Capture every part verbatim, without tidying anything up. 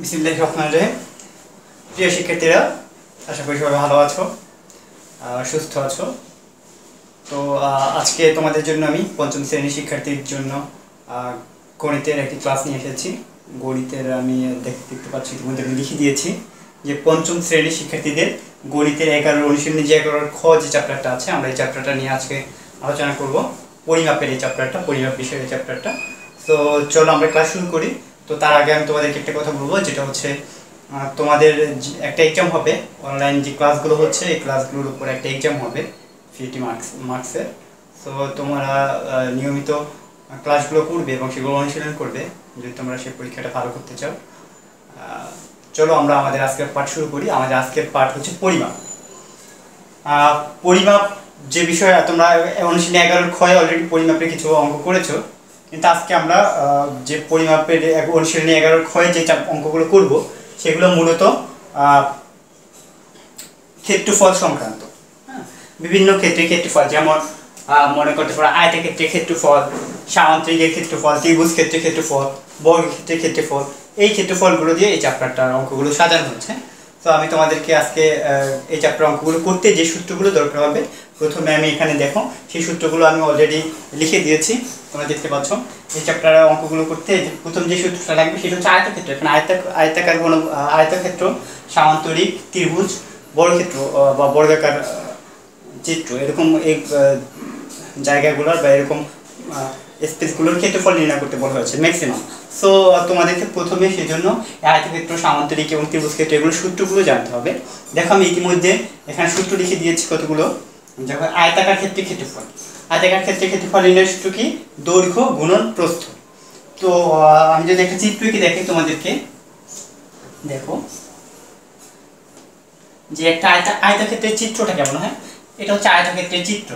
বিসমিল্লাহির রহমানির রহিম। প্রিয় শিক্ষার্থীরা, আশা করি সবাই ভালো আছো, সুস্থ আছো। তো আজকে তোমাদের জন্য আমি পঞ্চম শ্রেণীর শিক্ষার্থীর জন্য গণিতের একটি ক্লাস নিয়ে এসেছি। গণিতের আমি দেখতে দেখতে পাচ্ছি তোমাদের আমি লিখে দিয়েছি যে পঞ্চম শ্রেণীর শিক্ষার্থীদের গণিতের এগারোর অনুশীলনী যে এগারোর খ যে চ্যাপ্টারটা আছে, আমরা এই চ্যাপ্টারটা নিয়ে আজকে আলোচনা করব। পরিমাপের এই চ্যাপ্টারটা, পরিমাপ বিষয়ের এই চ্যাপ্টারটা। তো চলো আমরা ক্লাস শুরু করি। তো তার আগে আমি তোমাদেরকে একটা কথা বলবো, যেটা হচ্ছে তোমাদের একটা এক্সাম হবে, অনলাইন যে ক্লাসগুলো হচ্ছে এই ক্লাসগুলোর উপর একটা এক্সাম হবে ফিফটি মার্কস মার্কসের। তো তোমরা নিয়মিত ক্লাসগুলো করবে এবং সেগুলো অনুশীলন করবে যদি তোমরা সেই পরীক্ষাটা ভালো করতে চাও। চলো আমরা আমাদের আজকের পাঠ শুরু করি। আমাদের আজকের পাঠ হচ্ছে পরিমাপ। পরিমাপ যে বিষয়ে তোমরা অনুশীলনী এগারোর ক্ষয় অলরেডি পরিমাপের কিছু অঙ্ক করেছো, কিন্তু আজকে আমরা যে পরিমাপের অনুশীলনী এগারোর ক্ষয়ে যে অঙ্কগুলো করব সেগুলো মূলত ক্ষেত্রফল সংক্রান্ত। হ্যাঁ, বিভিন্ন ক্ষেত্রে ক্ষেত্রফল, যেমন মনে করতে পারো আয়তক্ষেত্রের ক্ষেত্রফল, সামান্তরিকের ক্ষেত্রফল, ত্রিভুজ ক্ষেত্রের ক্ষেত্রফল, বর্গক্ষেত্রের ক্ষেত্রফল, এই ক্ষেত্রফলগুলো দিয়ে এই চ্যাপ্টারটার অঙ্কগুলো সাজানো হচ্ছে। তো আমি তোমাদেরকে আজকে এই চ্যাপ্টার অঙ্কগুলো করতে যে সূত্রগুলো দরকার হবে, প্রথমে আমি এখানে দেখো সেই সূত্রগুলো আমি অলরেডি লিখে দিয়েছি, তোমরা দেখতে পাচ্ছ। এই চ্যাপ্টারের অঙ্কগুলো করতে প্রথম যে সূত্রটা লাগবে সেটা হচ্ছে আয়তক্ষেত্র। এখানে আয়ত আয়তাকার ঘন আয়তক্ষেত্র, সামান্তরিক, ত্রিভুজ, বর্গক্ষেত্র বা বর্গাকার চিত্র, এরকম এই জায়গাগুলোর বা এরকম স্পেসগুলোর ক্ষেত্রফল নির্ণয় করতে বলা হয়েছে ম্যাক্সিমাম। সো তোমাদেরকে প্রথমে সেই জন্য আয়তক্ষেত্র, সামান্তরিক এবং ত্রিভুজ ক্ষেত্র এগুলো সূত্রগুলো জানতে হবে। দেখো আমি ইতিমধ্যে এখানে সূত্র লিখে দিয়েছি কতগুলো। যখন আয়তাকার ক্ষেত্রে ক্ষেত্রফল, আয়তাকার ক্ষেত্রে ক্ষেত্রফল নির্ণয় সূত্র কি? দৈর্ঘ্য গুণন প্রস্থ। তো আমি যদি একটা চিত্র কি দেখি তোমাদেরকে, দেখো যে একটা আয়তা আয়তক্ষেত্রের চিত্রটা কেমন হয়। এটা হচ্ছে আয়তক্ষেত্রের চিত্র,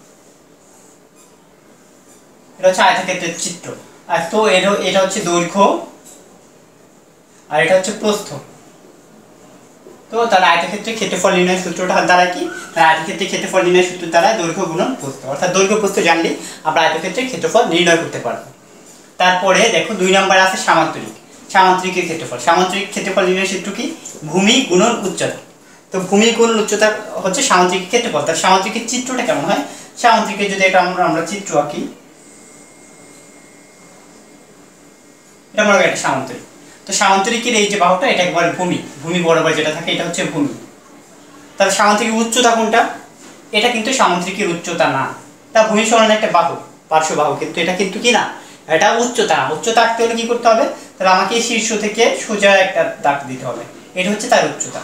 এটা হচ্ছে আয়তক্ষেত্রের চিত্র। আর তো এটা এটা হচ্ছে দৈর্ঘ্য আর এটা হচ্ছে প্রস্থ। তো তাহলে আয়তক্ষেত্রের ক্ষেত্রফল নির্ণয় সূত্রটা দ্বারা কি? আয়তক্ষেত্রের ক্ষেত্রফল নির্ণয় সূত্র দ্বারা দৈর্ঘ্য গুণন প্রস্থ, অর্থাৎ দৈর্ঘ্য প্রস্থ জানলে আমরা আয়তক্ষেত্রের ক্ষেত্রফল নির্ণয় করতে পারবো। তারপরে দেখো দুই নম্বরে আছে সামান্তরিক। সামান্তরিকের ক্ষেত্রফল, সামান্তরিক ক্ষেত্রফল নির্ণয় সূত্র কি? ভূমি গুণন উচ্চতা। তো ভূমি গুণন উচ্চতা হচ্ছে সামান্তরিক ক্ষেত্রফল। তার সামান্তরিকের চিত্রটা কেমন হয়? সামান্তরিকের যদি এটা আমরা আমরা চিত্র আঁকি, এটা মনে করি একটা সামান্তরিক। তো সামান্তরিকের এই যে বাহুটা, এটা একবার ভূমি, ভূমি বরাবর যেটা থাকে এটা হচ্ছে ভূমি। তাহলে সামান্তরিকের উচ্চতা কোনটা? এটা কিন্তু সামান্তরিকের উচ্চতা না, তা ভূমি সমান একটা বাহু, পার্শ্ব বাহু, কিন্তু এটা কিন্তু কি না, এটা উচ্চতা না। উচ্চতা আঁকতে হলে কি করতে হবে? তাহলে আমাকে শীর্ষ থেকে সোজা একটা দাগ দিতে হবে, এটা হচ্ছে তার উচ্চতা।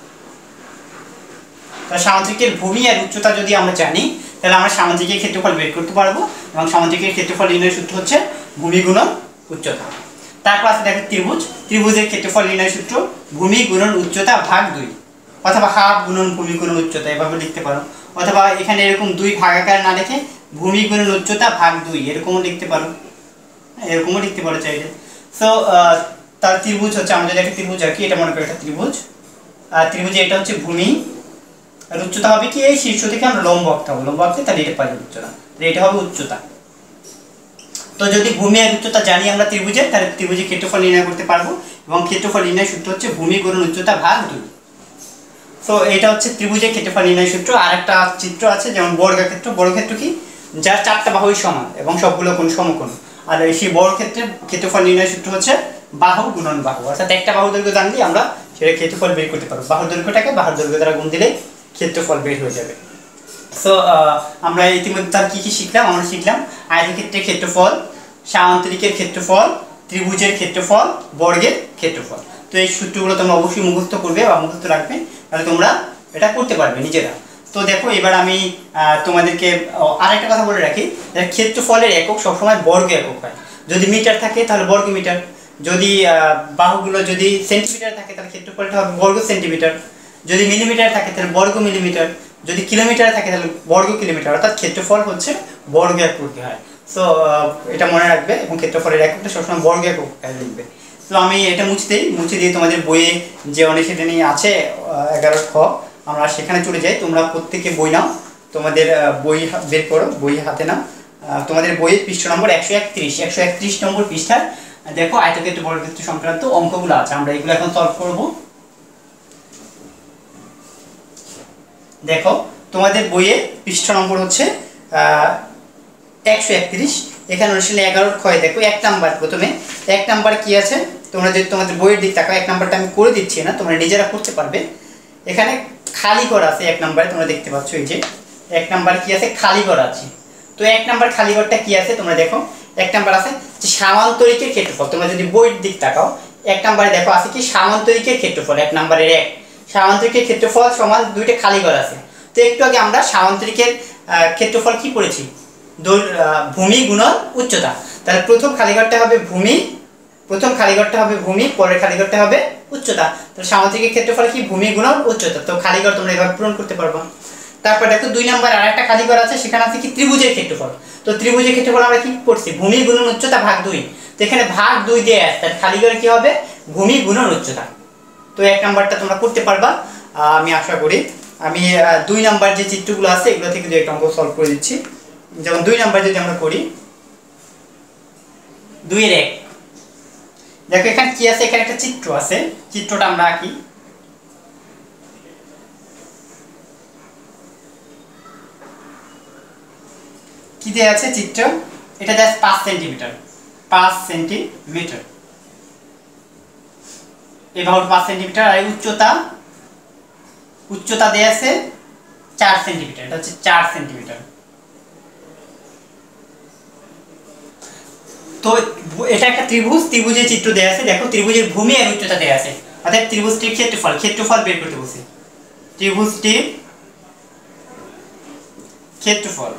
তাহলে সামান্তরিকের ভূমি আর উচ্চতা যদি আমরা জানি, তাহলে আমরা সামান্তরিকের ক্ষেত্রফল বের করতে পারবো, এবং সামান্তরিকের ক্ষেত্রফল নির্ণয় সূত্র হচ্ছে ভূমি গুণন উচ্চতা। তারপর আছে দেখো ত্রিভুজ। ত্রিভুজের ক্ষেত্রফল নির্ণয় সূত্র ভূমি গুণন উচ্চতা ভাগ দুই, অথবা হাফ গুণন ভূমি গুণন উচ্চতা, এভাবে লিখতে পারো। অথবা এখানে এরকম দুই ভাগ আকার না লিখে ভূমি গুণন উচ্চতা ভাগ দুই এরকমও লিখতে পারো, এরকমও লিখতে পারো চাইলে। সো তার ত্রিভুজ হচ্ছে, আমরা যদি একটা ত্রিভুজ আঁকি, এটা মনে করি একটা ত্রিভুজ। আর ত্রিভুজে এটা হচ্ছে ভূমি, আর উচ্চতা হবে কি? এই শীর্ষ থেকে আমরা লম্ব আঁকতে হবে, লম্ব আঁকতে তাহলে এটা পাই উচ্চতা, তাহলে এটা হবে উচ্চতা। তো যদি ভূমি আর উচ্চতা জানি আমরা ত্রিভুজের, তাহলে ত্রিভুজের ক্ষেত্রফল নির্ণয় করতে পারবো, এবং ক্ষেত্রফল নির্ণয় সূত্র হচ্ছে ভূমি গুণন উচ্চতা ভাগ দুই। তো এটা হচ্ছে ত্রিভুজের ক্ষেত্রফল নির্ণয় সূত্র। আর একটা চিত্র আছে যেমন বর্গক্ষেত্র। বর্গক্ষেত্র কি? যার চারটা বাহুই সমান এবং সবগুলো কোণ সমকোণ। আর সেই বর্গক্ষেত্রের ক্ষেত্রফল নির্ণয় সূত্র হচ্ছে বাহু গুণন বাহু, অর্থাৎ একটা বাহু দৈর্ঘ্য জানলে আমরা সেটা ক্ষেত্রফল বের করতে পারবো। বাহুর দৈর্ঘ্যটাকে বাহুর দৈর্ঘ্য দ্বারা গুণ দিলে ক্ষেত্রফল বের হয়ে যাবে। সো আমরা ইতিমধ্যে তার কী কী শিখলাম? আমরা শিখলাম আয়তক্ষেত্রের ক্ষেত্রফল, সামান্তরিকের ক্ষেত্রফল, ত্রিভুজের ক্ষেত্রফল, বর্গের ক্ষেত্রফল। তো এই সূত্রগুলো তোমরা অবশ্যই মুখস্থ করবে বা মুখস্থ রাখবে, তাহলে তোমরা এটা করতে পারবে নিজেরা। তো দেখো এবার আমি তোমাদেরকে আরেকটা কথা বলে রাখি, ক্ষেত্রফলের একক সবসময় বর্গ একক হয়। যদি মিটার থাকে তাহলে বর্গ মিটার, যদি বাহুগুলো যদি সেন্টিমিটার থাকে তাহলে ক্ষেত্রফলটা হবে বর্গ সেন্টিমিটার, যদি মিলিমিটার থাকে তাহলে বর্গ মিলিমিটার, যদি কিলোমিটার থাকে তাহলে বর্গ কিলোমিটার, অর্থাৎ ক্ষেত্রফল হচ্ছে বর্গ এককে হয়। সো এটা মনে রাখবে, এবং ক্ষেত্রফলের এককটা সবসময় বর্গ একক লিখবে। তো আমি এটা মুছতেই মুছে দিয়ে তোমাদের বইয়ে যে অনুশীলনী আছে এগারো খ, আমরা সেখানে চলে যাই। তোমরা প্রত্যেকে বই নাও, তোমাদের বই বের করো, বই হাতে নাও। তোমাদের বইয়ের পৃষ্ঠা নম্বর একশো একত্রিশ একশো একত্রিশ নম্বর পৃষ্ঠার দেখো আয়তক্ষেত্র বর্গক্ষেত্র সংক্রান্ত অঙ্কগুলো আছে, আমরা এগুলো এখন সলভ করব। দেখো তোমাদের বইয়ে পৃষ্ঠ নম্বর হচ্ছে একশো একত্রিশ, এখানে অনুশীলনী এগারোর ক্ষয় দেখো এক নাম্বার। প্রথমে এক নাম্বার কি আছে, তোমরা যদি তোমাদের বইয়ের দিক তাকাও, এক নাম্বারটা আমি করে দিচ্ছি না, তোমরা নিজেরা করতে পারবে। এখানে খালি ঘর আছে এক নাম্বারে, তোমরা দেখতে পাচ্ছ এই যে এক নাম্বার কি আছে, খালি ঘর আছে। তো এক নাম্বার খালি ঘরটা কি আছে তোমরা দেখো, এক নাম্বার আছে যে সামান্তরিকের ক্ষেত্রফল। তোমরা যদি বইয়ের দিক তাকাও এক নাম্বারে দেখো আছে কি সামান্তরিকের ক্ষেত্রফল, এক নাম্বারের এক সামান্তরিকের ক্ষেত্রফল সমান দুইটা খালি ঘর আছে। তো একটু আগে আমরা সামান্তরিকের ক্ষেত্রফল কি পড়েছি, ভূমি গুণন উচ্চতা। তাহলে প্রথম খালিঘরটা হবে ভূমি, প্রথম খালিঘরটা হবে ভূমি, পরের খালিঘরটা হবে উচ্চতা। তো সামান্তরিকের ক্ষেত্রফল কি ভূমি গুণন উচ্চতা। তো খালিঘর তোমরা এভাবে পূরণ করতে পারবা। তারপর দেখো দুই নম্বর আর একটা খালিঘর আছে, সেখানে আছে কি ত্রিভুজের ক্ষেত্রফল। তো ত্রিভুজের ক্ষেত্রফল আমরা কি পড়ছি, ভূমি গুণন উচ্চতা ভাগ দুই। তো এখানে ভাগ দুই দিয়ে আসছে, তাহলে খালিঘরে কি হবে, ভূমি গুণন উচ্চতা। তো এক নাম্বারটা তোমরা করতে পারবা আমি আশা করি। আমি দুই নাম্বার যে চিত্রগুলো আছে এগুলো থেকে দু একটা অঙ্ক সলভ করে দিচ্ছি। যেমন দুই নাম্বার যদি আমরা করি, দুইয়ের এক দেখো এখানে কি আছে, এখানে একটা চিত্র আছে, চিত্রটা আমরা আঁকি। কি দেয়া আছে চিত্র, এটা দেয়া আছে পাঁচ সেন্টিমিটার, পাঁচ সেন্টিমিটার এই বাহুর পাঁচ সেন্টিমিটার। আর উচ্চতা, উচ্চতা দেয়া আছে চার সেন্টিমিটার, এটা হচ্ছে চার সেন্টিমিটার। তো এটা একটা ত্রিভুজ, ত্রিভুজের চিত্র দেয়া আছে। দেখো ত্রিভুজের ভূমি আর উচ্চতা দেয়া আছে, অর্থাৎ ত্রিভুজটির ক্ষেত্রফল, ক্ষেত্রফল বের করতে বলছি। ত্রিভুজটির ক্ষেত্রফল,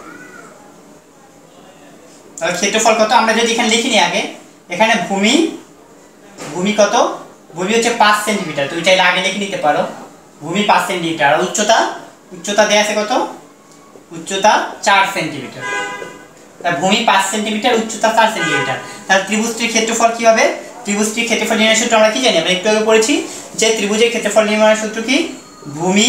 তাহলে ক্ষেত্রফল কত আমরা যদি এখানে লিখি নি আগে, এখানে ভূমি, ভূমি কত, ভূমি হচ্ছে পাঁচ সেন্টিমিটার, তুমি চাইলে আগে লিখে নিতে পারো, ভূমি পাঁচ সেন্টিমিটার। আর উচ্চতা, উচ্চতা দেয়া আছে কত, উচ্চতা চার সেন্টিমিটার। ভূমি পাঁচ সেন্টিমিটার, উচ্চতা চার সেন্টিমিটার। তাহলে ত্রিভুজটির ক্ষেত্রফল কি হবে, ত্রিভুজটির ক্ষেত্রফল নির্ণয়ের সূত্র আমরা কি জানি, আমরা একটু আগে পড়েছি যে ত্রিভুজের ক্ষেত্রফল নির্ণয়ের সূত্র কি, ভূমি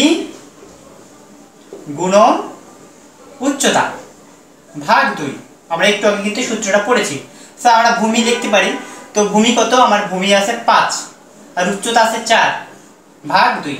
গুণন উচ্চতা ভাগ দুই। আমরা একটু আগে কিন্তু সূত্রটা পড়েছি। তো আমরা ভূমি লিখতে পারি, তো ভূমি কত, আমার ভূমি আছে পাঁচ আর উচ্চতা আছে চার, ভাগ দুই।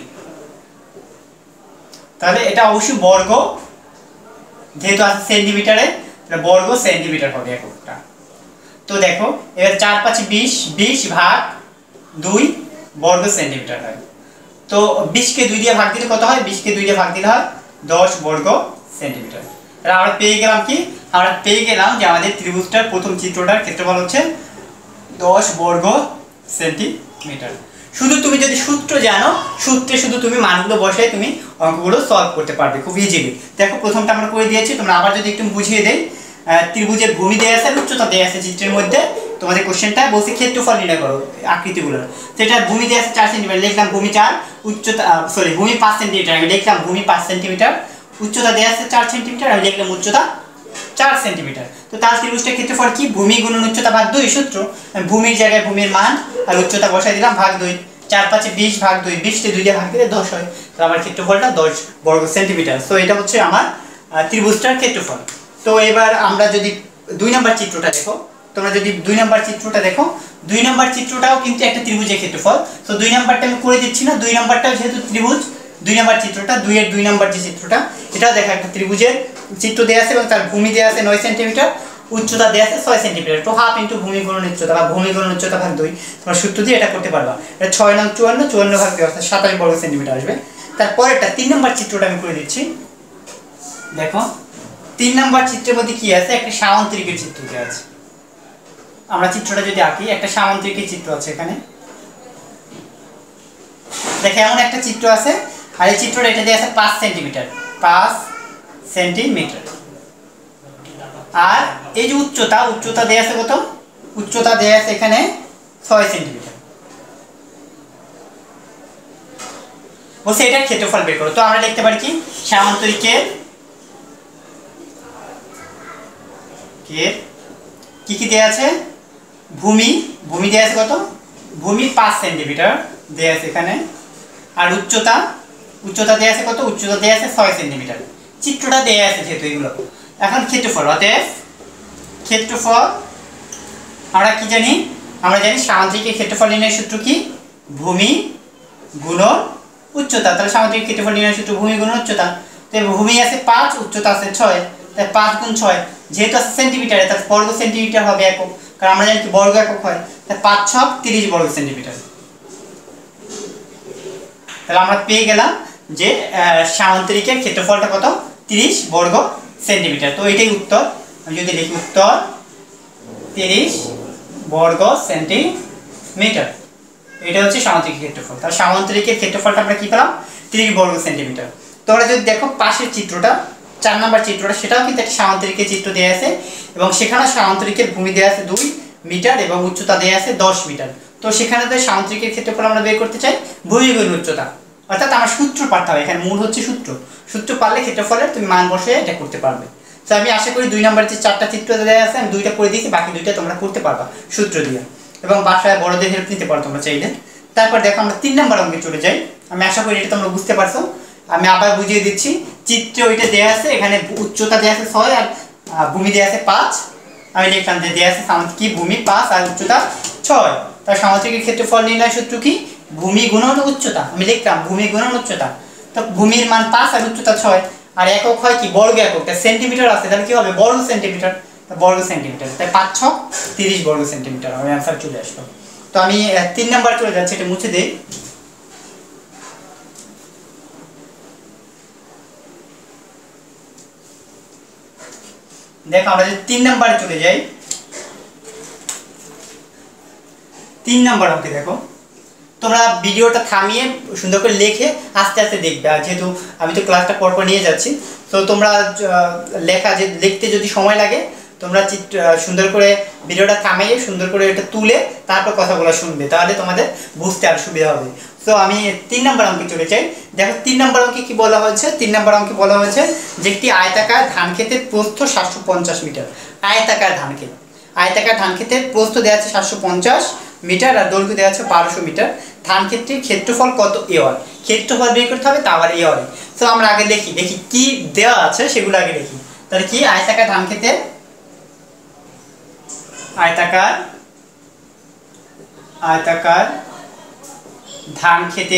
তাহলে এটা অবশ্যই বর্গ, যেহেতু আছে সেন্টিমিটারে, বর্গ সেন্টিমিটার হবে এককটা। তো দেখো এবার চার পাঁচ বিশ, বিশ ভাগ দুই বর্গ সেন্টিমিটার হয়। তো বিশকে দুই দিয়ে ভাগ দিলে কত হয়, বিশকে দুই দিয়ে ভাগ দিলে হয় দশ বর্গ সেন্টিমিটার। তাহলে আমরা পেয়ে গেলাম কি, আমরা পেয়ে গেলাম যে আমাদের ত্রিভুজটার প্রথম চিত্রটার ক্ষেত্রফল হচ্ছে দশ বর্গ সেন্টিমিটার। শুধু তুমি যদি সূত্র জানো, সূত্রে শুধু তুমি মানগুলো বসাই তুমি অঙ্কগুলো সলভ করতে পারবে খুব ইজিলি। দেখো প্রথমটা আমরা করে দিয়েছি, তোমরা আবার যদি একটু বুঝিয়ে দেই, ত্রিভুজের ভূমি দেয়া আছে, উচ্চতা দেয়া আছে চিত্রের মধ্যে। তোমাদের কোশ্চেনটা বলছে ক্ষেত্রফল নির্ণয় করো আকৃতিগুলো। সেটা ভূমি দেয়া আছে চার সেন্টিমিটার, লিখলাম ভূমি চার, উচ্চতা সরি ভূমি পাঁচ সেন্টিমিটার, আমি লিখলাম ভূমি পাঁচ সেন্টিমিটার, উচ্চতা দেয়া আছে চার সেন্টিমিটার, আমি লিখলাম উচ্চতা চার সেন্টিমিটার। তো তার ত্রিভুজটার ক্ষেত্রফল কি, ভূমি গুণন উচ্চতা ভাগ দুই। সূত্র, ভূমির জায়গায় ভূমির মান আর উচ্চতা বসাই দিলাম, ভাগ দুই। চার পাঁচে বিশ ভাগ দুই, বিশটি দুই দিয়ে ভাগ দিলে দশ হয়। তো আমার ক্ষেত্রফলটা দশ বর্গ সেন্টিমিটার। তো এটা হচ্ছে আমার ত্রিভুজটার ক্ষেত্রফল। তো এবার আমরা যদি দুই নম্বর চিত্রটা দেখো, তোমরা যদি দুই নম্বর চিত্রটা দেখো, দুই নম্বর চিত্রটাও কিন্তু একটা ত্রিভুজের ক্ষেত্রফল। তো দুই নম্বরটা আমি করে দিচ্ছি না, দুই নম্বরটাও যেহেতু ত্রিভুজ, দুই নম্বর চিত্রটা, দুইয়ের দুই নম্বর যে চিত্রটা, এটাও দেখা একটা ত্রিভুজের চিত্র দেওয়া আছে এবং তার ভূমি দেওয়া আছে নয় সেন্টিমিটার, উচ্চতা দেওয়া আছে ছয় সেন্টিমিটার। তো হাফ ইন্টু ভূমি গুণন উচ্চতা বা ভূমি গুণন উচ্চতা ভাগ দুই, তোমরা সূত্র দিয়ে এটা করতে পারবা। এটা ছয় নং চুয়ান্ন, চুয়ান্ন ভাগ দুই অর্থাৎ সাতাশ বর্গ সেন্টিমিটার আসবে। তারপরেরটা তিন নম্বর চিত্রটা আমি করে দিচ্ছি। দেখো তিন নম্বর চিত্রের মধ্যে কি আছে, একটা সামান্তরিকের চিত্র দেওয়া আছে। আমরা চিত্রটা যদি আঁকি, একটা সামান্তরিকের চিত্র আছে এখানে। দেখে এমন একটা চিত্র আছে, আর এই চিত্রটা এটা দেওয়া আছে পাঁচ সেন্টিমিটার, পাঁচ সেন্টিমিটার। আর এই যে উচ্চতা, উচ্চতা দেওয়া আছে কত, উচ্চতা দেওয়া আছে এখানে ছয় সেন্টিমিটার। বলছে এটার ক্ষেত্রফল বের করো। তো আমরা লিখতে পারি কি, সামান্তরিকের কি কি দেওয়া আছে, ভূমি, ভূমি দেওয়া আছে কত, ভূমি পাঁচ সেন্টিমিটার দেওয়া আছে এখানে। আর উচ্চতা, উচ্চতা দেওয়া আছে কত, উচ্চতা দেওয়া আছে ছয় সেন্টিমিটার। চিত্রটা দেওয়া আছে যেহেতু এগুলো। এখন ক্ষেত্রফল, অতএব ক্ষেত্রফল আমরা কি জানি, আমরা জানি সামান্তরিকের ক্ষেত্রফল নির্ণয়ের সূত্র কি? ভূমি গুণন উচ্চতা। তাহলে সামান্তরিকের ক্ষেত্রফল নির্ণয়ের সূত্র ভূমি গুণন উচ্চতা। তো ভূমি আছে পাঁচ, উচ্চতা আছে ছয়, তাই পাঁচ গুণ ছয়, যেহেতু আছে সেন্টিমিটারে তাহলে বর্গ সেন্টিমিটার হবে একক, কারণ আমরা জানি কি বর্গ একক হয়। তাই পাঁচ ছক তিরিশ বর্গ সেন্টিমিটার। তাহলে আমরা পেয়ে গেলাম যে সামান্তরিকের ক্ষেত্রফলটা কত? তিরিশ বর্গ সেন্টিমিটার। তো এটাই উত্তর। আমি যদি লিখি উত্তর তিরিশ বর্গ সেন্টিমিটার, এটা হচ্ছে সামান্তরিকের ক্ষেত্রফল। তাহলে সামান্তরিকের ক্ষেত্রফলটা আমরা কি পেলাম? তিরিশ বর্গ সেন্টিমিটার। তোমরা যদি দেখো পাশের চিত্রটা, চার নম্বর চিত্রটা, সেটাও কিন্তু একটা সামান্তরিকের চিত্র দেওয়া আছে এবং সেখানে সামান্তরিকের ভূমি দেওয়া আছে দুই মিটার এবং উচ্চতা দেওয়া আছে দশ মিটার। তো সেখানে তো সামান্তরিকের ক্ষেত্রফল আমরা বের করতে চাই ভূমি গুণ উচ্চতা, অর্থাৎ আমার সূত্র পাঠতে হবে। এখানে মূল হচ্ছে সূত্র। সূত্র পারলে ক্ষেত্রফলের তুমি মান বসে এটা করতে পারবে। তো আমি আশা করি দুই নম্বরের যে চারটা চিত্র দেওয়া আছে আমি দুইটা করে দিয়েছি, বাকি দুইটা তোমরা করতে পারবা সূত্র দিয়ে, এবং বাসায় বড়দের হেল্প নিতে পারো তোমরা চাইলে। তারপর দেখো আমরা তিন নম্বর অঙ্কে চলে যাই। আমি আশা করি এটা তোমরা বুঝতে পারছো। আমি আবার বুঝিয়ে দিচ্ছি। চিত্রে ওইটা দেওয়া আছে, এখানে উচ্চতা দেওয়া আছে ছয় আর ভূমি দেওয়া আছে পাঁচ। আমি লিখলাম যে দেওয়া আছে সামান্তরিক কি ভূমি পাঁচ আর উচ্চতা ছয়। তার সামান্তরিকের ক্ষেত্রফল নির্ণয় সূত্র কি? ভূমি গুণন উচ্চতা। আমি লিখলাম ভূমি গুণন উচ্চতা। তো ভূমির মান পাঁচ আর উচ্চতা ছয়, আর একক হয় কি বর্গ একক, সেন্টিমিটার আছে, তাহলে কি হবে? বর্গ সেন্টিমিটার। বর্গ সেন্টিমিটার, তাই পাঁচ ছক তিরিশ বর্গ সেন্টিমিটার আমার অ্যান্সার চলে আসলো। তো আমি তিন নাম্বার চলে যাচ্ছি, এটা মুছে দেই। দেখো আমরা যদি তিন নাম্বারে চলে যাই, তিন নাম্বার অঙ্কে দেখো তোমরা ভিডিওটা থামিয়ে সুন্দর করে লিখে আস্তে আস্তে দেখবে, আর যেহেতু আমি তো ক্লাসটা পরপর নিয়ে যাচ্ছি, তো তোমরা লেখা যে লিখতে যদি সময় লাগে তোমরা সুন্দর করে ভিডিওটা থামিয়ে সুন্দর করে এটা তুলে তারপর কথাগুলো শুনবে, তাহলে তোমাদের বুঝতে আর সুবিধা হবে। তো আমি তিন নম্বর অঙ্কে চলে যাই। দেখো তিন নম্বর অঙ্কে কি বলা হয়েছে? তিন নম্বর অঙ্কে বলা হয়েছে যে একটি আয়তাকার ধান ক্ষেতের প্রস্থ সাতশো পঞ্চাশ মিটার। আয়তাকার ধান ক্ষেত, আয়তাকার ধান ক্ষেতের প্রস্থ দেওয়া আছে সাতশো পঞ্চাশ মিটার আর দৈর্ঘ্য দেওয়া আছে বারোশো মিটার। ধান ক্ষেত্রের ক্ষেত্রফল কত এওয়ার? ক্ষেত্রফল বের করতে হবে, তা আবার এওয়ারে। তো আমরা আগে দেখি দেখি কি দেওয়া আছে সেগুলো আগে দেখি। তাহলে কি আয়তাকার ধান ক্ষেতের, আয়তাকার আয়তাকার ধান খেতে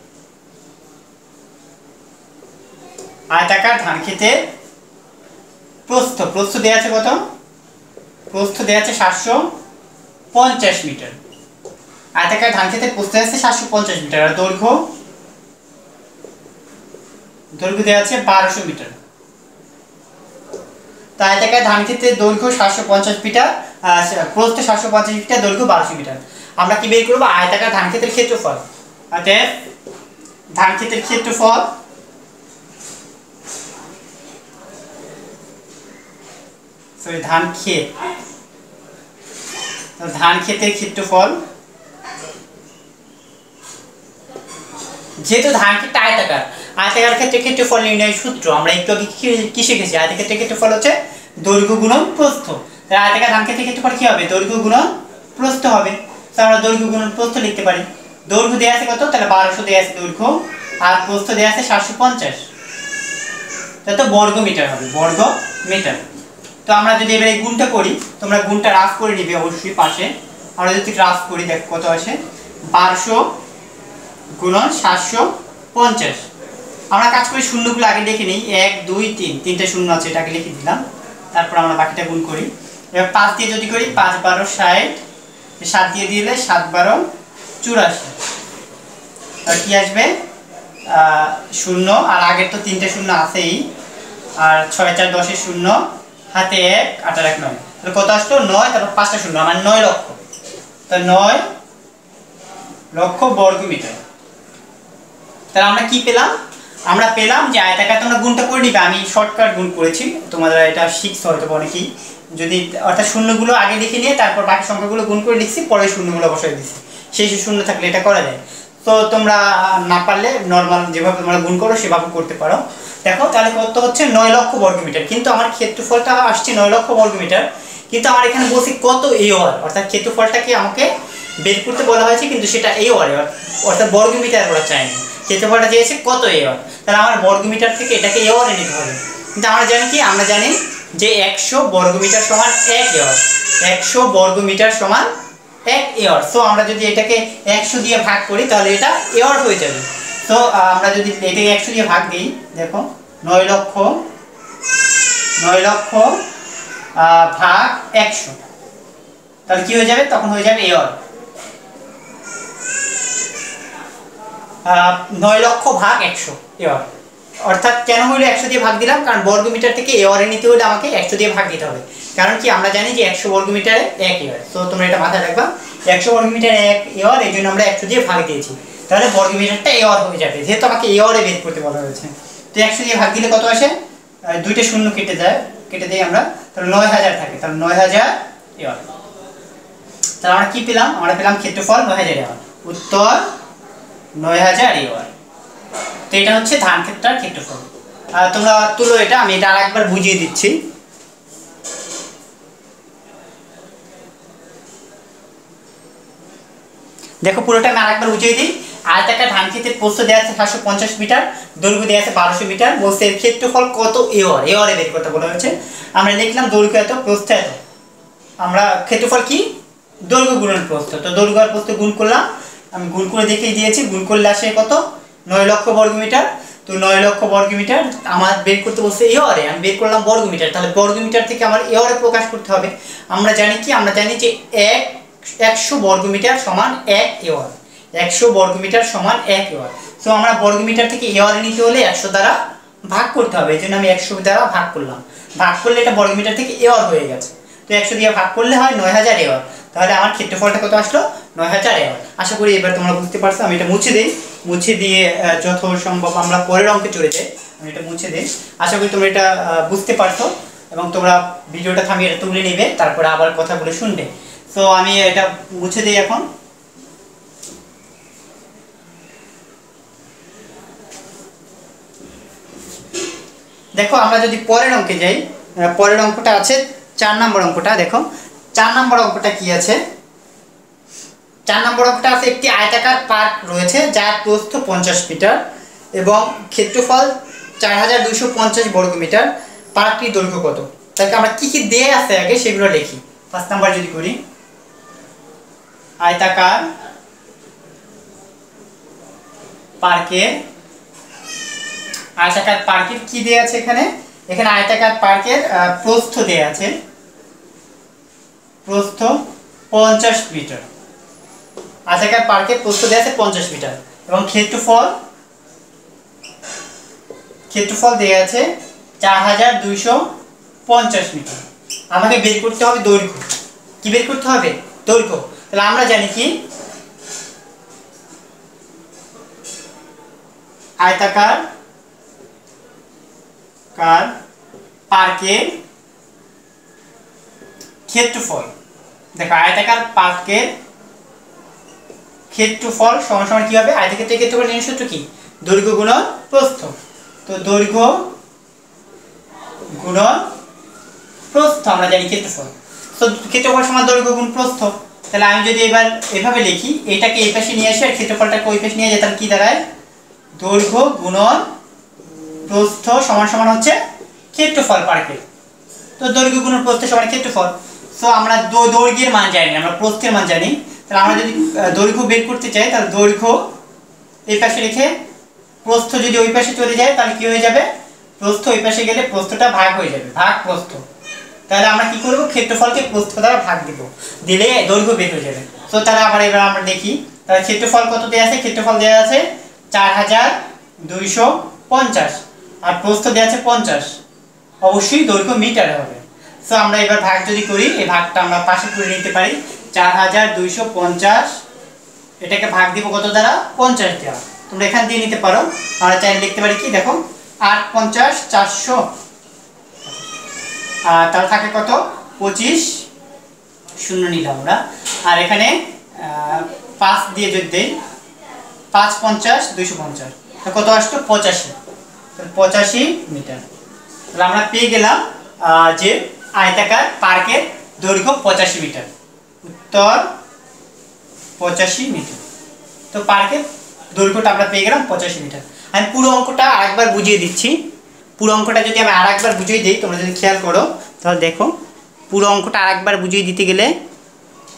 আয়তাকার ধান খেতে প্রস্থ প্রস্থ দেওয়া আছে কত? প্রস্থ দেওয়া আছে সাতশো পঞ্চাশ মিটার। আয়তাকার ধান খেতে প্রস্থ দেওয়া আছে সাতশো পঞ্চাশ মিটার আর দৈর্ঘ্য দৈর্ঘ্য দেওয়া আছে বারোশো মিটার। তো আয়তাকার ধান ক্ষেত্রের দৈর্ঘ্য সাতশো পঞ্চাশ মিটার, প্রস্থ সাতশো পঞ্চাশ মিটার, দৈর্ঘ্য বারোশো মিটার। আমরা কি বের করবো? আয়তাকার ধান ক্ষেত্রের ক্ষেত্রফল। অতএব ধান ক্ষেত্রের ক্ষেত্রফল সরি ধান ক্ষেত ধান ক্ষেতের ক্ষেত্রফল, যেহেতু ধান ক্ষেতটা আয়তাকার, আয়তাকার ক্ষেত্রে ক্ষেত্রফল নির্ণয়ের সূত্র আমরা একটু আগে কি শিখেছি? আয়তাকার ক্ষেত্রের ক্ষেত্রফল হচ্ছে দৈর্ঘ্য গুণন প্রস্থ। তাহলে আয়তাকার ধান ক্ষেত্রের ক্ষেত্রফল কি হবে? দৈর্ঘ্য গুণন প্রস্থ হবে। তো আমরা দৈর্ঘ্য গুণন প্রস্থ লিখতে পারি। দৈর্ঘ্য দেওয়া আছে কত? তাহলে বারোশো দেওয়া আছে দৈর্ঘ্য, আর প্রস্থ দেওয়া আছে সাতশো পঞ্চাশ, তাহলে তো বর্গ মিটার হবে, বর্গ মিটার। তো আমরা যদি এবার এই গুণটা করি, তোমরা গুণটা রাফ করে নিবে অবশ্যই পাশে। আমরা যদি রাফ করি দেখ কত আসে, বারোশো গুণন সাতশো পঞ্চাশ। আমরা কাজ করি শূন্যগুলো আগে লিখে নিই। এক দুই তিন, তিনটে শূন্য আছে, এটাকে লিখে দিলাম। তারপর আমরা বাকিটা গুণ করি। এবার পাঁচ দিয়ে যদি করি, পাঁচ বারো ষাট, সাত দিয়ে দিলে সাত বারো চুরাশি। আর কি আসবে? শূন্য, আর আগের তো তিনটে শূন্য আছেই, আর ছয় চার দশের শূন্য, হাতে এক, আটার এক নয়, তাহলে কত আসলো? নয়, তারপর পাঁচটা শূন্য, আমার নয় লক্ষ। তো নয় লক্ষ বর্গ মিটার। তাহলে আমরা কি পেলাম? আমরা পেলাম যে আয়তাকার, তোমরা গুণটা করে নিবে, আমি শর্টকাট গুণ করেছি, তোমাদের এটা শিখতে হয়তো অনেকেই। যদি অর্থাৎ শূন্যগুলো আগে লিখে নিয়ে তারপর বাকি সংখ্যাগুলো গুণ করে লিখছি, পরে শূন্যগুলো বসাই দিচ্ছি। সেই শূন্য থাকলে এটা করা যায়। তো তোমরা না পারলে নর্মাল যেভাবে তোমরা গুণ করো সেভাবে করতে পারো। দেখো তাহলে কত হচ্ছে? নয় লক্ষ বর্গমিটার। কিন্তু আমার ক্ষেত্রফলটা আসছে নয় লক্ষ বর্গমিটার, কিন্তু আমার এখানে বলছি কত এওয়ার, অর্থাৎ ক্ষেত্রফলটাকে আমাকে বের করতে বলা হয়েছে, কিন্তু সেটা এওয়ারে অর্থাৎ বর্গমিটার ওরা চায়নি। ক্ষেত্রফলটা চেয়েছে কত এওয়ার, তাহলে আমার বর্গমিটার থেকে এটাকে এওয়ারে নিতে হবে। কিন্তু আমরা জানি কি? আমরা জানি যে একশো বর্গমিটার সমান এক এওয়ার। একশো বর্গমিটার সমান এক এয়র। সো আমরা যদি এটাকে একশো দিয়ে ভাগ করি তাহলে এটা এয়র হয়ে যাবে। তো আমরা যদি এটাকে একশো দিয়ে ভাগ দিই, দেখো নয় লক্ষ নয় লক্ষ ভাগ একশো, তাহলে কি হয়ে যাবে, তখন হয়ে যাবে এয়র। নয় লক্ষ ভাগ একশো এয়র। অর্থাৎ কেন হইলো একশো দিয়ে ভাগ দিলাম, কারণ বর্গমিটার থেকে এয়রে নিতে হলে আমাকে একশো দিয়ে ভাগ দিতে হবে। কারণ কি আমরা জানি যে একশো বর্গমিটারে এক এয়র। তো তোমরা এটা মাথায় রাখবা, একশো বর্গমিটারে এক এয়র, এই জন্য আমরা একশো দিয়ে ভাগ দিয়েছি। তাহলে বর্গমিটারটা এয়র হয়ে যাবে, যেহেতু আমাকে এয়রে বের করতে বলা হয়েছে। তো একশো দিয়ে ভাগ দিলে কত আসে, দুইটা শূন্য কেটে যায়, কেটে দিই আমরা, তাহলে নয় হাজার থাকে, তাহলে নয় হাজার এয়র। তাহলে আমরা কি পেলাম, আমরা পেলাম ক্ষেত্রফল নয় হাজার এয়র। উত্তর নয় হাজার এয়র। তো এটা হচ্ছে ধান ক্ষেতটার ক্ষেত্রফল। তোমরা তুলো এটা, আমি এটা আরেকবার বুঝিয়ে দিচ্ছি। দেখো পুরোটা আমি আরেকবার বুঝিয়ে দিই। আয়তাকার ধান ক্ষেতের প্রস্থ দেওয়া আছে সাতশো পঞ্চাশ মিটার, দৈর্ঘ্য দেওয়া আছে বারোশো মিটার। বলছে এর ক্ষেত্রফল কত এয়র, এয়রে বের করতে বলা হয়েছে। আমরা লিখলাম দৈর্ঘ্য এত, প্রস্থ এত। আমরা ক্ষেত্রফল কি, দৈর্ঘ্য গুণন প্রস্থ। তো দৈর্ঘ্য আর প্রস্থ গুণ করলাম, আমি গুণ করে দেখিয়ে দিয়েছি। গুণ করলে আসে কত, নয় লক্ষ বর্গমিটার। তো নয় লক্ষ বর্গমিটার আমার বের করতে বলছে এয়রে, আমি বের করলাম বর্গমিটার। তাহলে বর্গমিটার থেকে আমার এয়রে প্রকাশ করতে হবে। আমরা জানি কি, আমরা জানি যে এক একশো বর্গমিটার সমান এক এয়র। একশো বর্গমিটার সমান এক এয়র। সো আমরা বর্গমিটার থেকে এয়রে নিতে হলে একশো দ্বারা ভাগ করতে হবে, এই জন্য আমি একশো দ্বারা ভাগ করলাম। ভাগ করলে এটা বর্গমিটার থেকে এয়র হয়ে গেছে। তো একশো দিয়ে ভাগ করলে হয় নয় হাজার এয়র। তাহলে আমার ক্ষেত্রফলটা কত আসলো, নয় হাজার এয়র। আশা করি এবার তোমরা বুঝতে পারছো। আমি এটা মুছে দিই, মুছে দিয়ে যত সম্ভব আমরা পরের অঙ্কে চলে যাই। আমি এটা মুছে দিই, আশা করি তোমরা এটা বুঝতে পারছো এবং তোমরা ভিডিওটা থামিয়ে এটা তুলে নেবে, তারপরে আবার কথাগুলো শুনবে। তো আমি এটা মুছে দিই এখন। দেখো আমরা যদি পরের অঙ্কে যাই, পরের অঙ্কটা আছে চার নম্বর অঙ্কটা। দেখো চার নম্বর অঙ্কটা কি আছে, চার নম্বর অঙ্কটা আছে একটি আয়তাকার পার্ক রয়েছে যার প্রস্থ পঞ্চাশ মিটার এবং ক্ষেত্রফল চার হাজার দুইশো পঞ্চাশ বর্গমিটার। পার্কটির দৈর্ঘ্য কত? তাহলে আমরা কি কি দিয়ে আছে আগে সেগুলো লিখি। পাঁচ নাম্বার যদি করি, আয়তাকার পার্কের আয়তাকার পার্কের কি দেয়া আছে এখানে, এখানে আয়তাকার পার্কের প্রস্থ দেয়া আছে, প্রস্থ পঞ্চাশ মিটার। আয়তাকার পার্কের প্রস্থ দেয়া আছে পঞ্চাশ মিটার এবং ক্ষেত্রফল ক্ষেত্রফল দেয়া আছে চার হাজার দুইশো পঞ্চাশ মিটার। আমাকে বের করতে হবে দৈর্ঘ্য। কি বের করতে হবে? দৈর্ঘ্য। তাহলে আমরা জানি কি, আয়তাকার কার পার্কের ক্ষেত্রফল, দেখো আয়তাকার পার্কের ক্ষেত্রফল সমান সমান কি হবে, আয়তক্ষেত্রের ক্ষেত্রফল নির্ণয় সূত্র কি, দৈর্ঘ্য গুণন প্রস্থ। তো দৈর্ঘ্য গুণন প্রস্থ আমরা জানি ক্ষেত্রফল। তো ক্ষেত্রফল সমান দৈর্ঘ্য গুণ প্রস্থ। তাহলে আমি যদি এবার এভাবে লিখি, এটাকে এই পাশে নিয়ে আসি আর ক্ষেত্রফলটাকে ওই পাশে নিয়ে যাই, তাহলে কি দাঁড়ায়, দৈর্ঘ্য গুণন প্রস্থ সমান সমান হচ্ছে ক্ষেত্রফল পার্কের। তো দৈর্ঘ্য গুণন প্রস্থ সমান ক্ষেত্রফল। সো আমরা দৈর্ঘ্যের মান জানি না, আমরা প্রস্থের মান জানি। তাহলে আমরা যদি দৈর্ঘ্য বের করতে চাই, তাহলে দৈর্ঘ্য এই পাশে রেখে প্রস্থ যদি ওই পাশে চলে যায়, তাহলে কি হয়ে যাবে, প্রস্থ ওই পাশে গেলে প্রস্থটা ভাগ হয়ে যাবে, ভাগ প্রস্থ। তাহলে আমরা কি করব, ক্ষেত্রফলকে প্রস্থ দ্বারা ভাগ দিব, দিলে দৈর্ঘ্য বের হয়ে যাবে। তো তাহলে আবার এবার আমরা দেখি, তাহলে ক্ষেত্রফল কত দেওয়া আছে, ক্ষেত্রফল দেওয়া আছে চার হাজার দুইশো পঞ্চাশ আর প্রস্থ দেওয়া আছে পঞ্চাশ, অবশ্যই দৈর্ঘ্য মিটারে হবে। সো আমরা এবার ভাগ যদি করি, এই ভাগটা আমরা পাশে করে নিতে পারি, চার হাজার দুইশো পঞ্চাশ এটাকে ভাগ দিব কত দ্বারা, পঞ্চাশ দেওয়া। তোমরা এখান দিয়ে নিতে পারো, আমরা চাইলে লিখতে পারি কি, দেখো আট পঞ্চাশ চারশো, আর তাহলে থাকে কত, পঁচিশ, শূন্য নিলাম আমরা। আর এখানে পাঁচ দিয়ে যদি দেই, পাঁচ পঞ্চাশ দুইশো পঞ্চাশ, কত আসতো, পঁচাশি, পঁচাশি মিটার। তাহলে আমরা পেয়ে গেলাম যে আয়তাকার পার্কের দৈর্ঘ্য পঁচাশি মিটার। উত্তর পঁচাশি মিটার। তো পার্কের দৈর্ঘ্যটা আমরা পেয়ে গেলাম পঁচাশি মিটার। আমি পুরো অঙ্কটা আরেকবার বুঝিয়ে দিচ্ছি। পুরো অঙ্কটা যদি আমি আরেকবার বুঝিয়ে দিই, তোমরা যদি খেয়াল করো তাহলে দেখো, পুরো অঙ্কটা আরেকবার বুঝিয়ে দিতে গেলে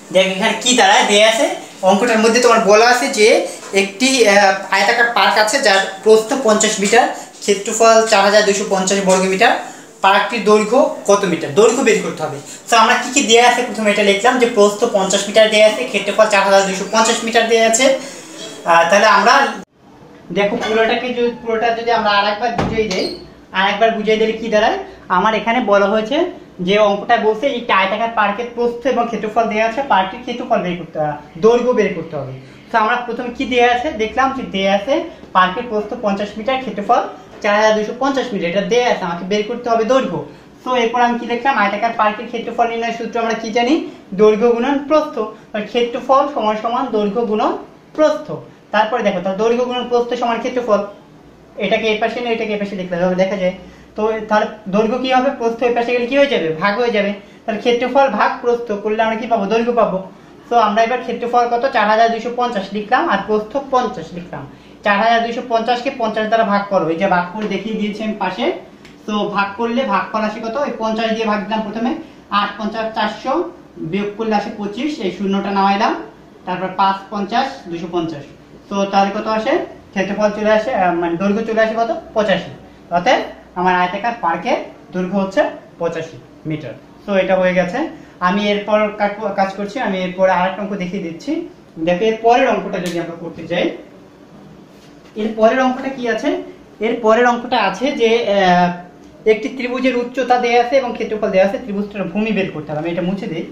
দেখ এখানে কি দাঁড়ায় দেয়া আছে, অঙ্কটার মধ্যে তোমার বলা আছে যে একটি আয়তাকার পার্ক আছে যার প্রস্থ পঞ্চাশ মিটার, ক্ষেত্রফল চার হাজার দুইশো পঞ্চাশ বর্গ মিটার, পার্কটির দৈর্ঘ্য কত মিটার, দৈর্ঘ্য বের করতে হবে। তো আমরা কি কি দেয়া আছে প্রথমে এটা লিখলাম যে প্রস্থ পঞ্চাশ মিটার দেয়া আছে, ক্ষেত্রফল চার হাজার দুইশো পঞ্চাশ মিটার দেয়া আছে। তাহলে আমরা দেখো পুরোটাকে যদি পুরোটা যদি আমরা আরেকবার বুঝিয়ে দিই, আরেকবার বুঝিয়ে দিলে কি দাঁড়ায়, আমার এখানে বলা হয়েছে যে অঙ্কটা বলছে এই আয়তাকার পার্কের প্রস্থ এবং ক্ষেত্রফল দেওয়া আছে, পার্কটির ক্ষেত্রফল বের করতে হবে, দৈর্ঘ্য বের করতে হবে। তো আমরা প্রথমে কি দেওয়া আছে দেখলাম যে দেওয়া আছে পার্কের প্রস্থ পঞ্চাশ মিটার, ক্ষেত্রফল চার হাজার দুইশো পঞ্চাশ মিটার, এটা দেওয়া আছে, আমাকে বের করতে হবে দৈর্ঘ্য। তো এরপর আমি কি লিখলাম, আয়তাকার পার্কের ক্ষেত্রফল নির্ণয়ের সূত্র আমরা কি জানি, দৈর্ঘ্য গুণন প্রস্থ, ক্ষেত্রফল সমান সমান দৈর্ঘ্য গুণন প্রস্থ। তারপরে দেখো তাহলে দৈর্ঘ্য গুণন প্রস্থ সমান ক্ষেত্রফল, এটাকে এই পাশে নিয়ে এটাকে এই পাশে লিখলে হবে, দেখা যায়। তো তাহলে দৈর্ঘ্য কি হবে, প্রস্থ এই পাশে গেলে কি হয়ে যাবে, ভাগ হয়ে যাবে। তাহলে ক্ষেত্রফল ভাগ প্রস্থ করলে আমরা কি পাবো, দৈর্ঘ্য পাবো। তো আমরা এবার ক্ষেত্রফল কত চার হাজার দুইশো পঞ্চাশ লিখলাম আর প্রস্থ পঞ্চাশ লিখলাম। চার হাজার দুইশো পঞ্চাশকে পঞ্চাশ দ্বারা ভাগ করো, এই যে ভাগ করে দেখিয়ে দিয়েছি আমি পাশে। তো ভাগ করলে ভাগফল আসে কত, এই পঞ্চাশ দিয়ে ভাগ দিলাম প্রথমে, আট পঞ্চাশ চারশো, বিয়োগ করলে আসে পঁচিশ, এই শূন্যটা নামাইলাম, তারপর পাঁচ পঞ্চাশ দুশো পঞ্চাশ। তো তাহলে কত আসে, ক্ষেত্রফল চলে আসে মানে দৈর্ঘ্য চলে আসে কত, পঁচাশি। অতএব আমার আয়তাকার পার্কের দৈর্ঘ্য হচ্ছে পঁচাশি মিটার। তো এটা হয়ে গেছে। আমি এরপর কাজ করছি, আমি এরপর আরেকটা অঙ্ক দেখিয়ে দিচ্ছি। দেখো এর পরের অঙ্কটা যদি আমরা করতে যাই, এর পরের অঙ্কটা কি আছে, এর পরের অঙ্কটা আছে যে একটি ত্রিভুজের উচ্চতা দেয়া আছে এবং ক্ষেত্রফল দেয়া আছে, ত্রিভুজটার ভূমি বের করতে হবে। আমি এটা মুছে দিই।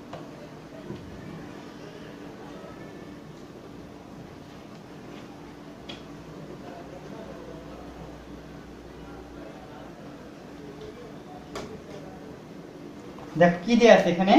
দেখ কি দেয়া আছে এখানে,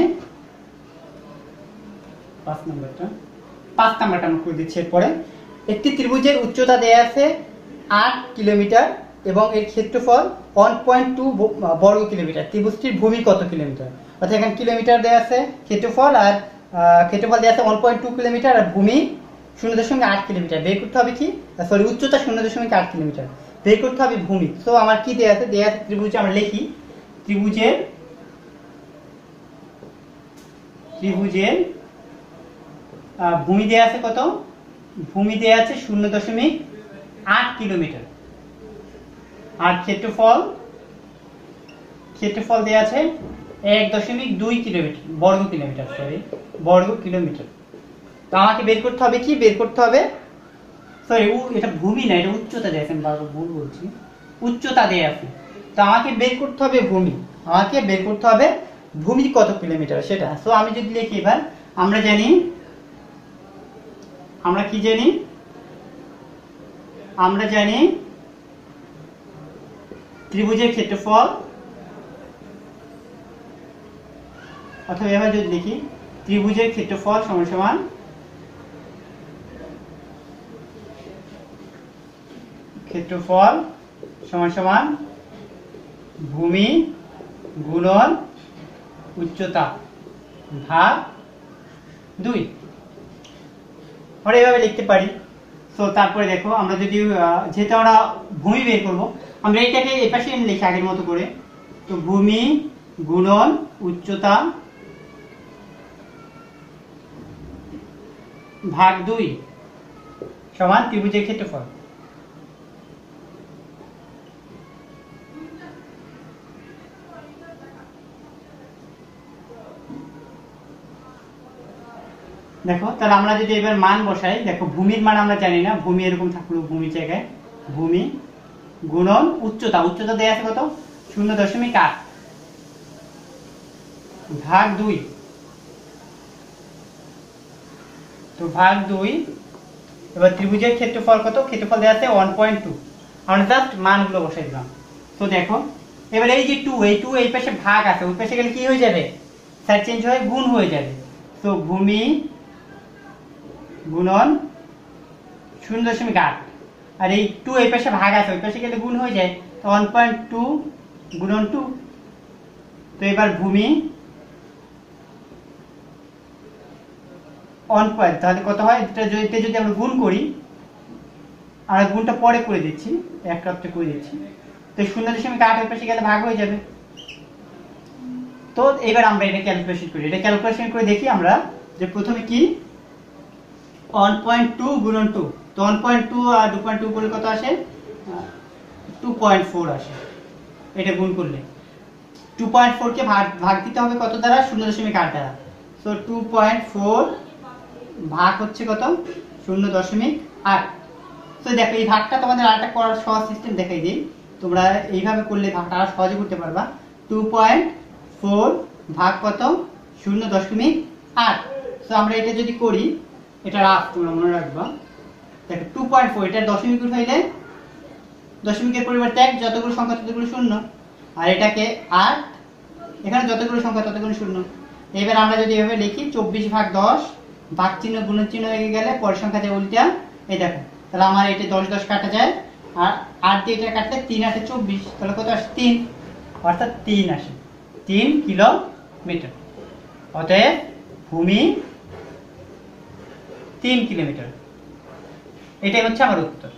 পাঁচ নম্বরটা পাঁচ নাম্বারটা আমরা করে দিচ্ছি। এরপরে একটি ত্রিভুজের উচ্চতা দেয়া আছে আট কিলোমিটার এবং এর ক্ষেত্রফল ওয়ান পয়েন্ট টু বর্গ কিলোমিটার, ত্রিভুজটির ভূমি কত কিলোমিটার। অর্থাৎ এখানে কিলোমিটার দেয়া আছে ক্ষেত্রফল, আর ক্ষেত্রফল দেয়া আছে ওয়ান পয়েন্ট টু কিলোমিটার আর ভূমি শূন্য দশমিক আট কিলোমিটার। বের করতে হবে কি, সরি উচ্চতা শূন্য দশমিক আট কিলোমিটার, বের করতে হবে ভূমি। তো আমার কি দেয়া আছে, দেয়া আছে ত্রিভুজে, আমরা লিখি ত্রিভুজের ত্রিভুজের ভূমি দেয়া আছে কত, ভূমি দেয়া আছে শূন্য দশমিক আট কিলোমিটার, আর ক্ষেত্রফল ক্ষেত্রফল দেয়া আছে এক দশমিক দুই কিলোমিটার বর্গ কিলোমিটার সরি বর্গ কিলোমিটার। তো আমাকে বের করতে হবে কি, বের করতে হবে সরি এটা ভূমি না, এটা উচ্চতা দেয়া আছে, আমি বারবার ভুল বলছি, উচ্চতা দেয়া আছে। তো আমাকে বের করতে হবে ভূমি, আমাকে বের করতে হবে ভূমি কত কিলোমিটার সেটা। সো আমি যদি লিখি এবার, আমরা জানি আমরা কি জানি আমরা জানি ত্রিভুজের ক্ষেত্রফল, অথবা এবার যদি লিখি ত্রিভুজের ক্ষেত্রফল সমান সমান ক্ষেত্রফল সমান সমান ভূমি গুণন উচ্চতা ভাগ দুই, আমরা এভাবে লিখতে পারি। তো তারপরে দেখো আমরা যদি যেহেতু আমরা ভূমি বের করবো, আমরা এটাকে এপাশে লিখি আগের মতো করে। তো ভূমি গুণন উচ্চতা ভাগ দুই সমান ত্রিভুজের ক্ষেত্রফল। দেখো তাহলে আমরা যদি এবার মান বসাই, দেখো ভূমির মান আমরা জানি না, ভূমি এরকম থাকলো ভূমির জায়গায় ভূমি গুণন উচ্চতা, উচ্চতা দেয়া আছে কত শূন্য দশমিক আট ভাগ দুই, তো ভাগ দুই। এবার ত্রিভুজের ক্ষেত্রফল কত, ক্ষেত্রফল দেওয়া আছে ওয়ান পয়েন্ট টু, আমরা জাস্ট মানগুলো বসাই দিলাম। তো দেখো এবার এই যে টু, এই টু এই পাশে ভাগ আছে, ওই পাশে গেলে কি হয়ে যাবে, সাইড চেঞ্জ হয়ে গুণ হয়ে যাবে। তো ভূমি গুণন শূন্য দশমিক আট, আর এই টু এই পাশে ভাগ আছে, ওই পাশে গেলে গুণ হয়ে যায়, তো ওয়ান পয়েন্ট টু গুণন টু। তো এবার ভূমি ওয়ান পয়েন্ট, তাহলে কত হয়, এটা যদি আমরা গুণ করি, আর গুণটা পরে করে দিচ্ছি, এক রাত্রে করে দিচ্ছি, তো শূন্য দশমিক আট ওই পাশে গেলে ভাগ হয়ে যাবে। তো এবার আমরা এটা ক্যালকুলেশন করি, এটা ক্যালকুলেশন করে দেখি আমরা যে প্রথমে কি ওয়ান পয়েন্ট টু গুণন টু, তো ওয়ান পয়েন্ট টু আর টু পয়েন্ট টু করলে কত আসে, টু পয়েন্ট ফোর আসে। এটা গুণ করলে টু পয়েন্ট ফোরকে ভাগ ভাগ দিতে হবে কত দ্বারা, শূন্য দশমিক আট দ্বারা। সো টু পয়েন্ট ফোর ভাগ হচ্ছে কত, শূন্য দশমিক আট। তো দেখো এই ভাগটা তোমাদের আরেকটা করার সহজ সিস্টেম দেখাই দিই, তোমরা এইভাবে করলে ভাগটা আরো সহজে করতে পারবা। টু পয়েন্ট ফোর ভাগ কত, শূন্য দশমিক আট। তো আমরা এটা যদি করি, এটা রাফ তোমরা মনে রাখবা, দেখো টু পয়েন্ট ফোর এটা দশমিক উঠাইলে দশমিকের পরিবর্তে এক, যতগুলো সংখ্যা ততগুলো শূন্য, আর এটাকে আট, এখানে যতগুলো সংখ্যা ততগুলো শূন্য। এবার আমরা যদি এভাবে লিখি চব্বিশ ভাগ দশ, ভাগ চিহ্ন গুণন চিহ্ন হয়ে গেলে পরের সংখ্যা যায় উল্টা, এই দেখো তাহলে আমার এটা দশ দশ কাটা যায়, আর আট দিয়ে এটা কাটলে তিন আটে চব্বিশ, তাহলে কত আসে তিন, অর্থাৎ তিন আসে, তিন কিলোমিটার। অতএব ভূমি তিন কিলোমিটার, এটাই হচ্ছে আমার উত্তর।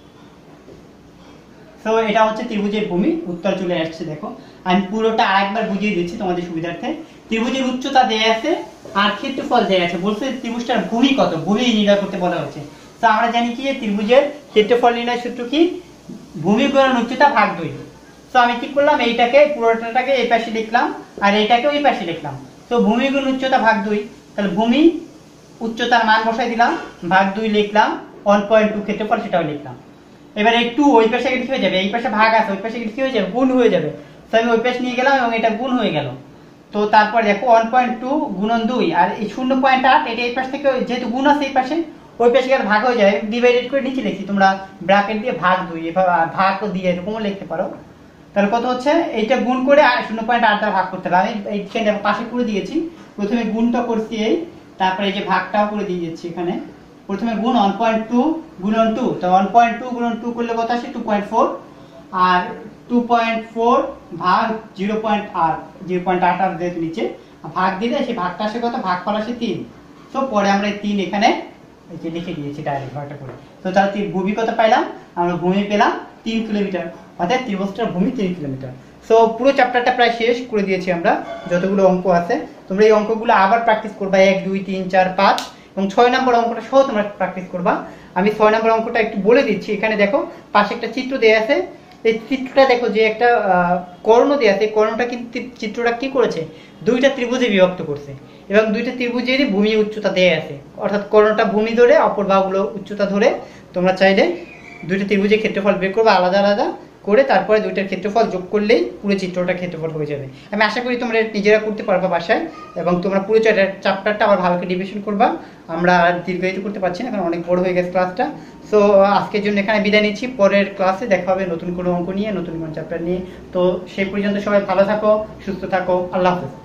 তো এটা হচ্ছে ত্রিভুজের ভূমি, উত্তর চলে আসছে। দেখো আমি পুরোটা আরেকবার বুঝিয়ে দিচ্ছি তোমাদের সুবিধার্থে। ত্রিভুজের উচ্চতা দেয়া আছে আর ক্ষেত্রফল দেয়া আছে, বলছে ত্রিভুজটার ভূমি কত, ভূমি নির্ণয় করতে বলা হয়েছে। তো আমরা জানি কি ত্রিভুজের ক্ষেত্রফল নির্ণয় সূত্র কি, ভূমি গুণন উচ্চতা ভাগ দুই। তো আমি কি করলাম, এইটাকে পুরোটাকে এই পাশে লিখলাম আর এইটাকে ওই পাশে লিখলাম। তো ভূমি গুণ উচ্চতা ভাগ দুই, তাহলে ভূমি উচ্চতার মান বসাই দিলাম, ভাগ দুই লিখলাম, ওয়ান পয়েন্ট টু ক্ষেত্রফল সেটাও লিখলাম। এবার এই টু ওই পাশে গেলে কি হয়ে যাবে, এই পাশে ভাগ আছে ওই পাশে গেলে কি হয়ে যাবে, গুণ হয়ে যাবে। তো আমি ওই পাশে নিয়ে গেলাম এবং এটা গুণ হয়ে গেল। তো তারপর দেখো ওয়ান পয়েন্ট টু গুণন দুই, আর এই শূন্য পয়েন্ট আট এটা এই পাশ থেকে যেহেতু গুণ আছে এই পাশে, ওই পাশে গেলে ভাগ হয়ে যায়, ডিভাইডেড করে নিচে লিখছি, তোমরা ব্র্যাকেট দিয়ে ভাগ দুই এভাবে ভাগ দিয়ে এরকমও লিখতে পারো। তাহলে কত হচ্ছে, এইটা গুণ করে আর শূন্য পয়েন্ট আট দ্বারা ভাগ করতে হবে। আমি এইখানে পাশে করে দিয়েছি, প্রথমে গুণটা করছি এই, তারপরে এই যে ভাগটাও করে দিয়ে দিচ্ছি এখানে। প্রথমে গুণ ওয়ান পয়েন্ট টু গুণন টু, তো ওয়ান পয়েন্ট টু গুণন টু করলে কত আসে, টু পয়েন্ট ফোর, আর টু পয়েন্ট ফোর ভাগ জিরো পয়েন্ট আট, জিরো পয়েন্ট আট আর যেহেতু নিচে ভাগ দিলে সেই ভাগটা আসে কত, ভাগফল আসে তিন। তো পরে আমরা এই তিন এখানে এই যে লিখে দিয়েছি ডাইরেক্ট ভাগটা করে। তো তাহলে ভূমি কত পাইলাম, আমরা ভূমি পেলাম তিন কিলোমিটার, অর্থাৎ ত্রিভুজটার ভূমি তিন কিলোমিটার। সো পুরো চ্যাপ্টারটা প্রায় শেষ করে দিয়েছি আমরা, যতগুলো অঙ্ক আছে তোমরা এই অঙ্কগুলো আবার প্র্যাকটিস করবা, এক দুই তিন চার পাঁচ এবং ছয় নম্বর অঙ্কটা সহ তোমরা প্র্যাকটিস করবা। আমি ছয় নম্বর অঙ্কটা একটু বলে দিচ্ছি, এখানে দেখো পাশে একটা চিত্র দেয়া আছে, এই চিত্রটা দেখো যে একটা কর্ণ দেয়া আছে, কর্ণটা কিন্তু চিত্রটা কি করেছে, দুইটা ত্রিভুজে বিভক্ত করছে এবং দুইটা ত্রিভুজেরই ভূমি উচ্চতা দেয়া আছে, অর্থাৎ কর্ণটা ভূমি ধরে অপর বাহুগুলো উচ্চতা ধরে তোমরা চাইলে দুইটা ত্রিভুজের ক্ষেত্রফল বের করবে আলাদা আলাদা করে, তারপরে দুইটার ক্ষেত্রফল যোগ করলেই পুরো চিত্রটা ক্ষেত্রফল হয়ে যাবে। আমি আশা করি তোমরা নিজেরা করতে পারবা বাসায়, এবং তোমরা পুরো চ্যাপ্টারটা আবার ভালো করে রিভিশন করবা। আমরা আর দীর্ঘায়িত করতে পারছি না, কারণ অনেক বড় হয়ে গেছে ক্লাসটা। সো আজকের জন্য এখানে বিদায় নিচ্ছি, পরের ক্লাসে দেখা হবে নতুন কোনো অঙ্ক নিয়ে, নতুন কোনো চ্যাপ্টার নিয়ে। তো সেই পর্যন্ত সবাই ভালো থাকো, সুস্থ থাকো, আল্লাহ হাফেজ।